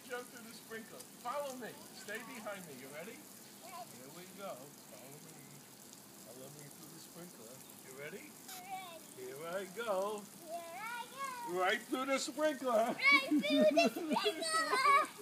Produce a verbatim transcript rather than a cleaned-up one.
jump through the sprinkler. Follow me. Stay behind me. You ready? Here we go. Follow me. Follow me through the sprinkler. You ready? Here I go. Here I go. Right through the sprinkler. Right through the sprinkler.